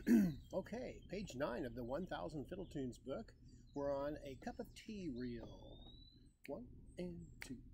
Okay, page 9 of the 1000 Fiddle Tunes book. We're on a cup of tea reel. 1 and 2.